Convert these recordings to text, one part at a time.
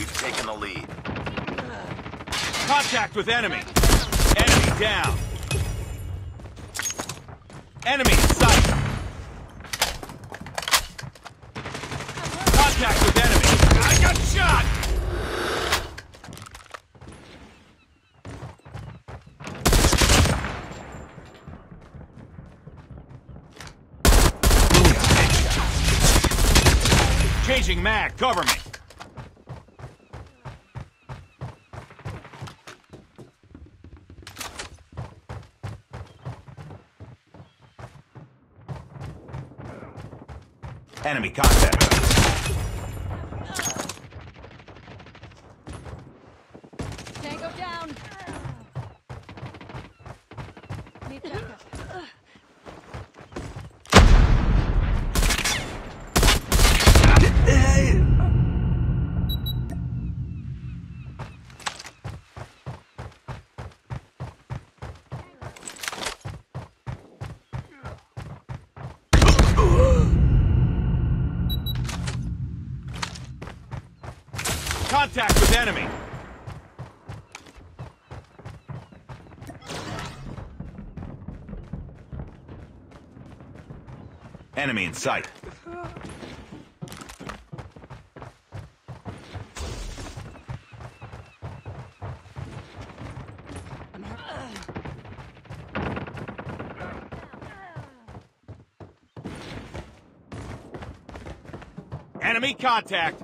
We've taken the lead. Contact with enemy. Enemy down. Enemy in sight. Contact with enemy. I got shot! Changing mag, cover me. Enemy contact. Tango down. Need backup. Contact with enemy. Enemy in sight. Enemy contact.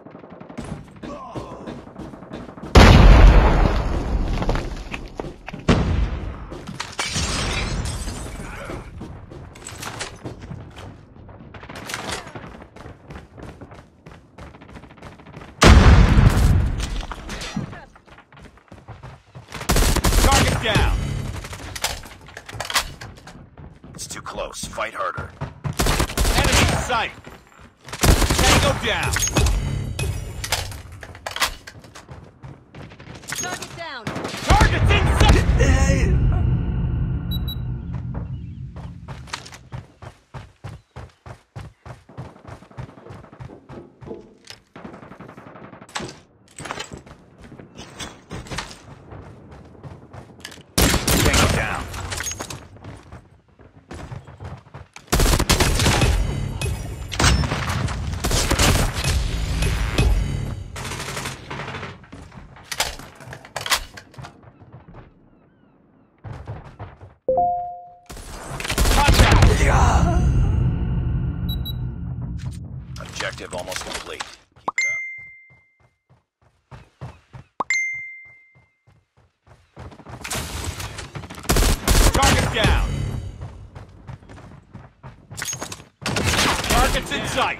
Target down. It's too close. Fight harder. Enemy in sight. Tango down. Target down. Target's in sight. Tango down. Objective almost complete. Keep it up. Target down. Target's in sight.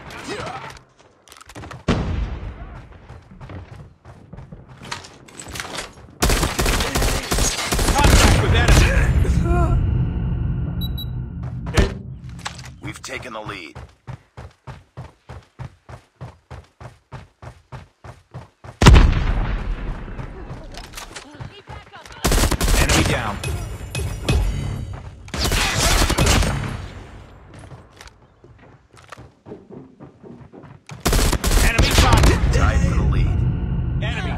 Contact with enemy. We've taken the lead. Enemy down. Enemy contact. Tied for the lead. Enemy.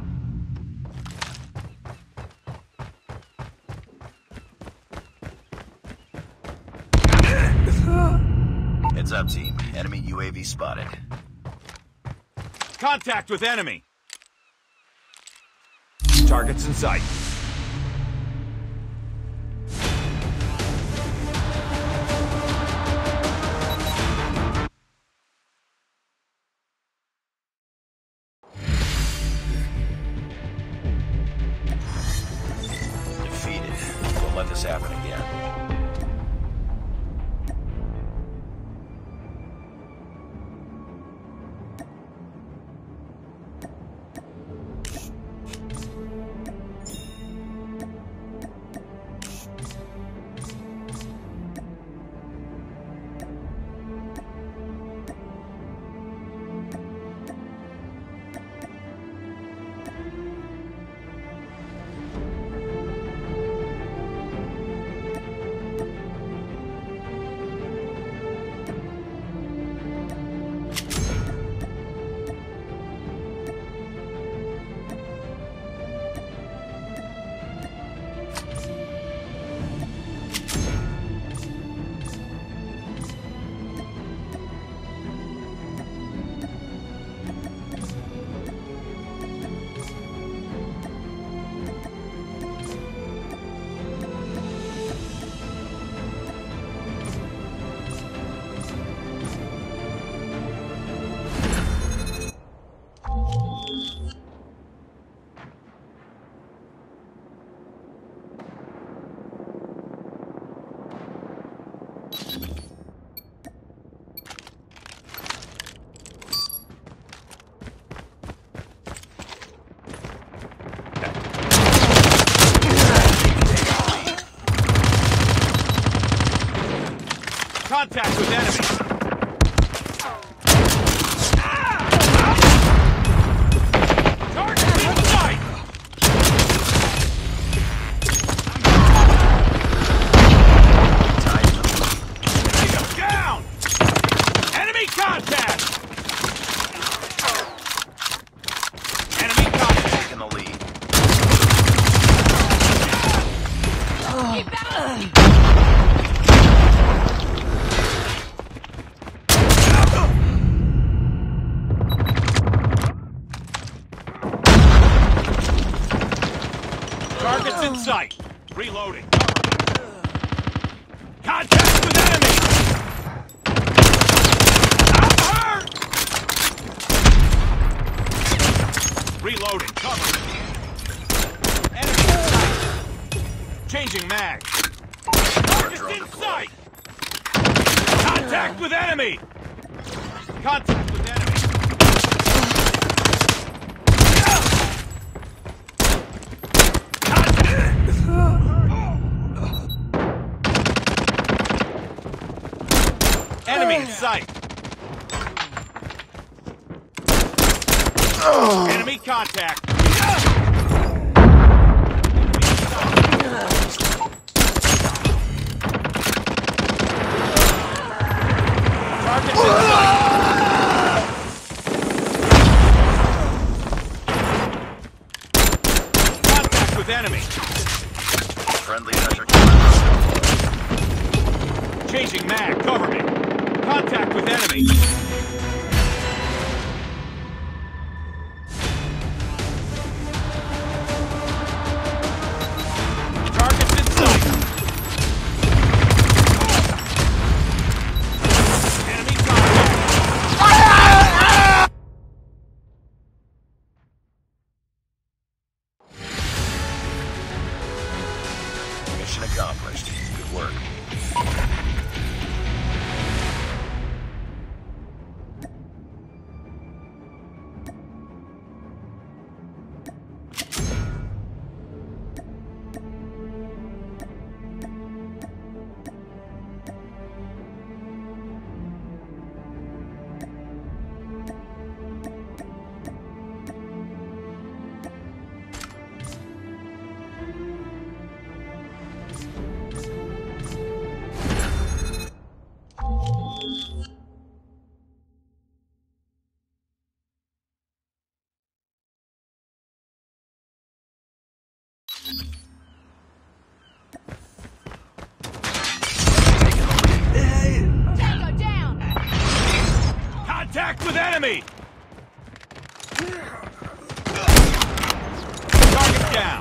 Heads up, team. Enemy UAV spotted. Contact with enemy. Targets in sight. Defeated. Don't let this happen again. Contact with enemy. Target in sight. Down. Enemy contact. Enemy contact. Taking the lead. Keep back. Targets in sight. Reloading. Contact with enemy. I'm hurt. Reloading. Cover. Enemy in sight. Changing mag. Targets in sight. Contact with enemy. Contact with enemy. Enemy in sight. Enemy contact. Targets in sight. Contact with enemy. Friendly pressure cannon. Changing mag. Cover me. Contact with enemy. Targets in sight. Enemy contact. Mission accomplished. Good work. Tango down. Contact with enemy! Target down.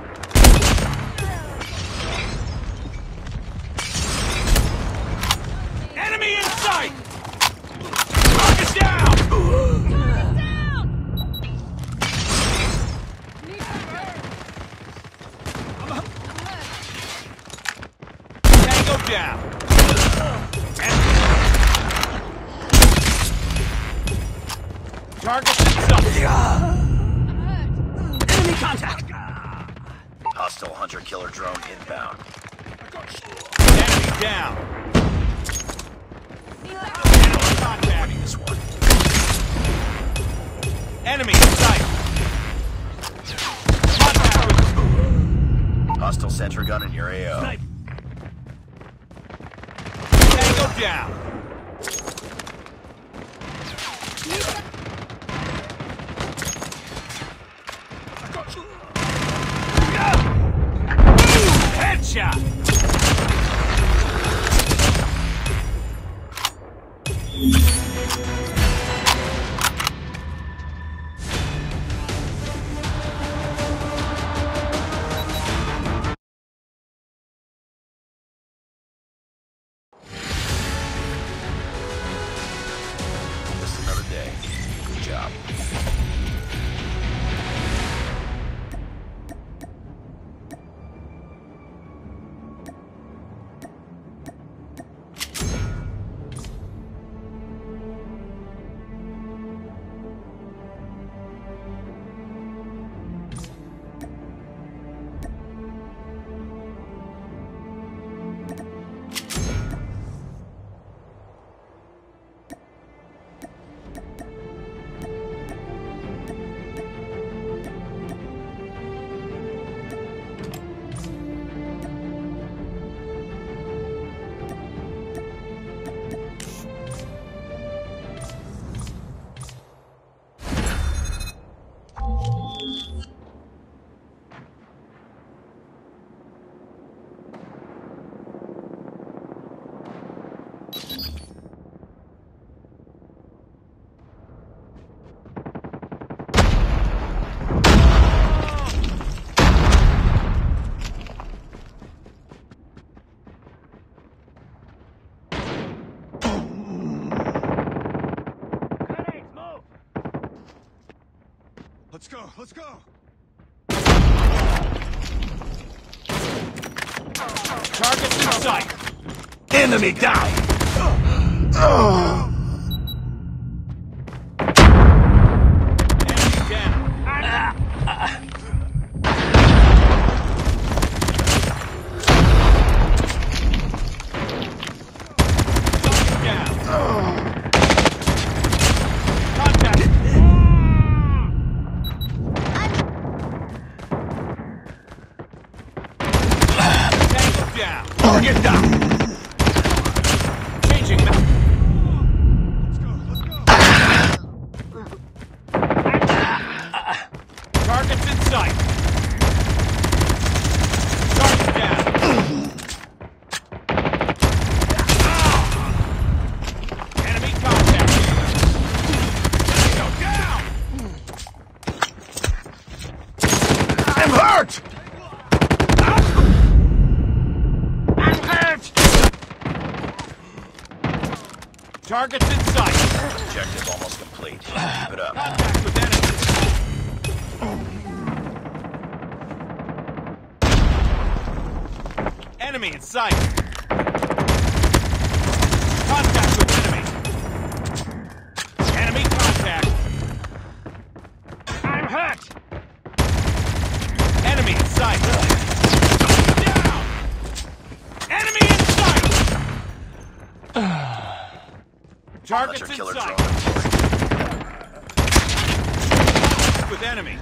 Enemy in sight! Target down! Down. Need backup. I'm hurt. Tango down. Target in sight. I'm hurt. Enemy contact. Hostile hunter-killer drone inbound. Enemy down. Need backup. Enemy contact. Winning this one. Enemy in sight. Contact with Hostile sentry gun in your AO. snipe. Tango down. Headshot. Just another day. Good job. Let's go, let's go! Targets in sight. Enemy down! Enemy down. Target down! Changing map. Let's go! Targets in sight. Target down. Enemy contact. Go down! I'm hurt! Targets in sight. Objective almost complete. Keep it up. Contact with enemy. Enemy in sight. Contact with enemy. Enemy contact. I'm hurt! Enemy in sight. Down. Enemy in sight. Targets Hunter in killer sight. drone. With enemy.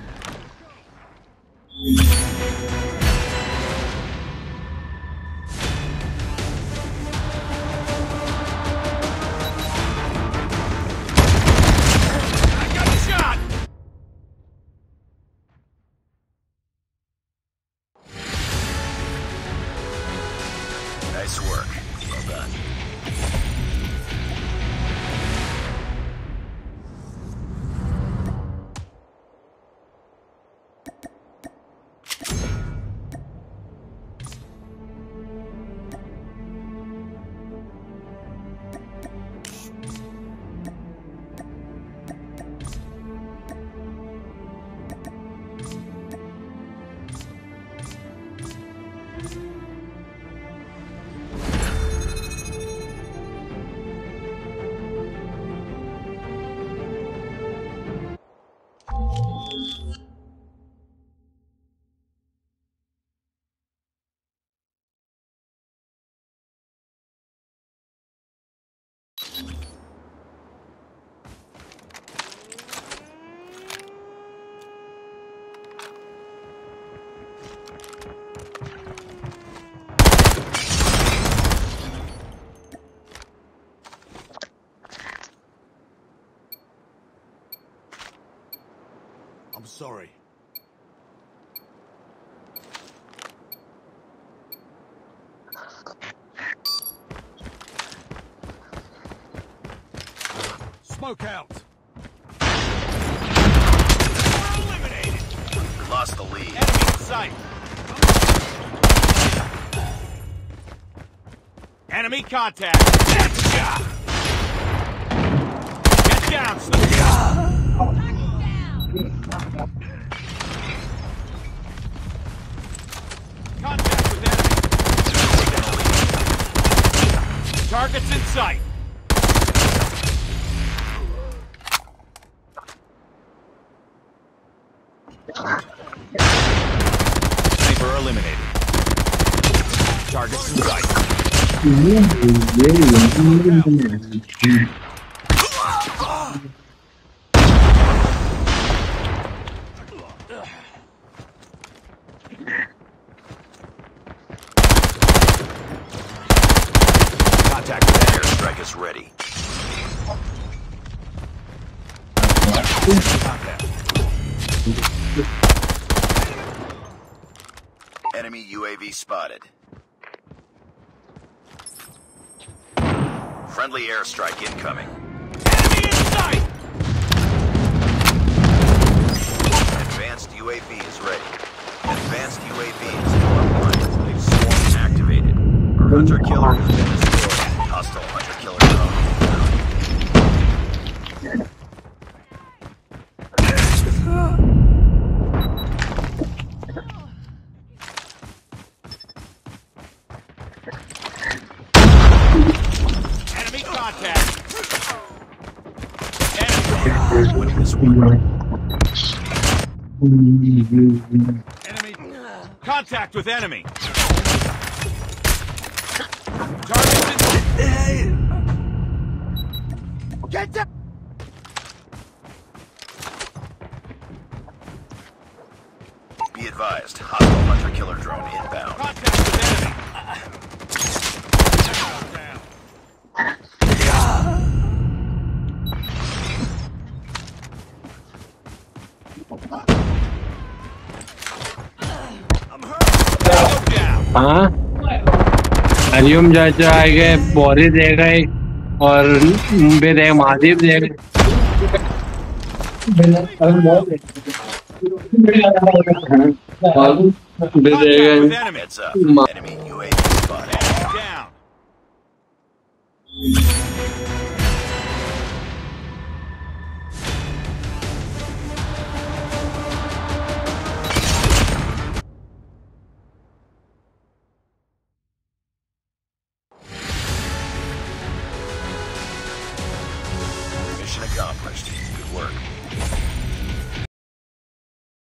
I got a shot. Nice work. Well done. I'm sorry. Smoke out! Eliminated. We lost the lead. Enemy in sight. Enemy contact. Headshot. Get down, Snoopy. Contact with enemy. Targets in sight. Sniper eliminated. Targets in sight. Contact with enemy. Airstrike is ready. Contact. Enemy UAV spotted. Friendly airstrike incoming. Enemy in sight. Advanced UAV is ready. Advanced UAV is online. Swarm activated. Our hunter killer has been destroyed. Hostile hunter killer drone. Winning this one. Enemy. Contact with enemy. Targets in... Get down! Be advised, hostile hunter-killer drone inbound. Contact with enemy. I'm hurt. Go down. हाँ हरिओम चाचा आएंगे बोरी दे गए और भी दे महादेव दे गए Contact with enemy. Heads up. Enemy UAV